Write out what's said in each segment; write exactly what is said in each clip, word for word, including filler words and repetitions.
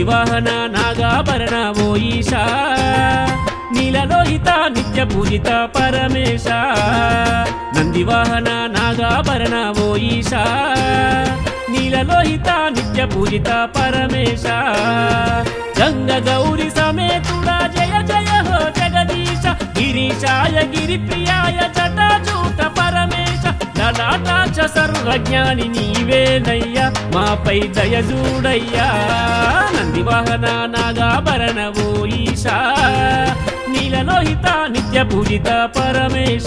నందివాహన నాగాభరణ ఓ ఈశా నీలలోహిత నిత్య పూజిత పరమేశ నందివాహన నాగాభరణ ఓ ఈశా నీలలోహిత నిత్య పూజిత పరమేశ గంగ గౌరి సమేతుడా జయ జయ హో జగదీశ గిరీశాయ గిరిప్రియాయ జటాజూట పరమేశ లలాటాక్ష సర్వజ్ఞాని నీవేనయ్యా మాపై దయ చూడయ్యా నందివాహన నాగాభరణ ఓ ఈశా నీలలోహిత నిత్య పూజిత పరమేశ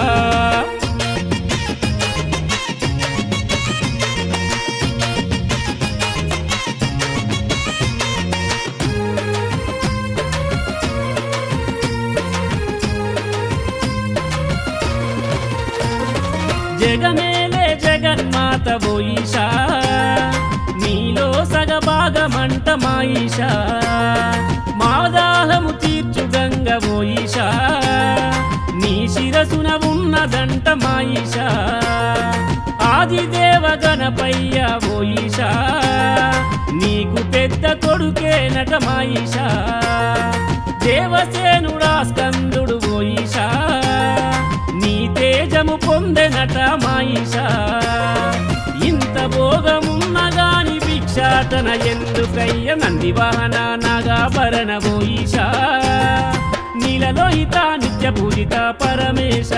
జగమేలే జగన్మాత ఓ ఈశా నీలో సగభాగమంట మా ఈశా మాదాహము తీర్చు గంగ ఓ ఈశా నీ శిరసున ఉన్నదంట మా ఈశా ఆదిదేవ గణపయ్య ఓ ఈశా నీకు పెద్ద కొడుకేనట మా ఈశా దేవసేనుడా స్కందుడు ఓ ఈశా నీ తేజము పొందెనట మా ఈశా ఇంత భోగమున్నగాని భిక్షాటన ఎందుకయ్య నందివాహన నాగాభరణ ఓ ఈశా నీలలోహిత నిత్య పూజిత పరమేశ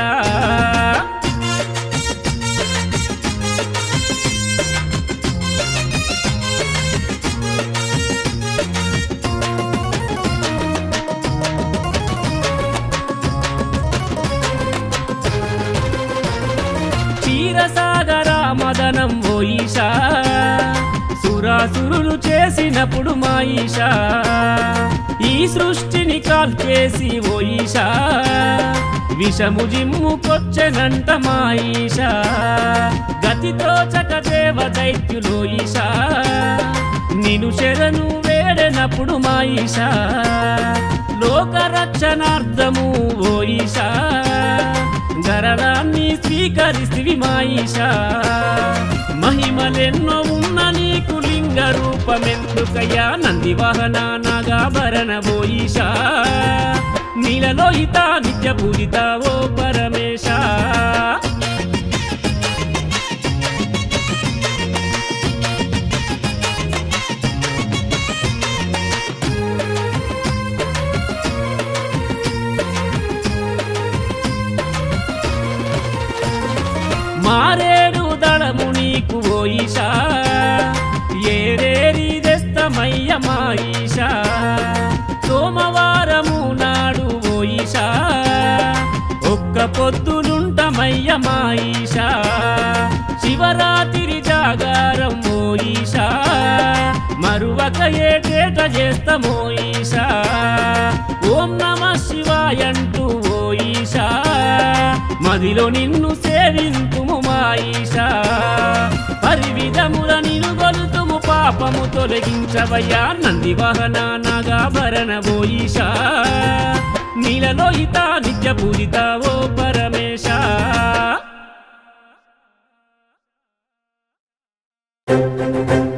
క్షీరసాగర మదనం ఓ ఈశా సురాసురులు చేసినప్పుడు మా ఈశా ఈ సృష్టిని కాల్చేసి ఓ ఈశా విషము జిమ్ము కొచ్చెనంట మా ఈశా గతితో చక దేవ దైత్యులో ఈశా నిను శరణు వేడనప్పుడు మా ఈశా లోక రక్షణార్థము ఓ ఈశా గరళాన్ని స్వీకరిస్తివి మా ఈశా మహిమలెన్నో ఉన్న నీకు లింగ రూపమెందుకయ్యా నందివాహన నాగాభరణ ఓ ఈశా నీలలోహిత నిత్య పూజిత ఓ పరమేశ మారేడు దళము నీకు ఓ ఈశా ఏరేరి దస్తమయ్య మా ఈశా సోమవారము నాడు ఓ ఈశా ఒక్క పొద్దులుంటమయ్య మా ఈశా శివరాత్రి జాగారం ఓ ఈశా మరువక ఏటేట చేస్తామో ఈశా ఓం నమ శివాయంటూ ఓ ఈశా మదిలో నిన్ను సేవింతుము మా ఈశా పరివిధముల నిన్ను గొలుతుము పాపము తొలగించవయ్యా నందివాహన నాగాభరణ ఓ ఈశా నీలలోహిత నిత్య పూజిత ఓ పరమేశ Thank you.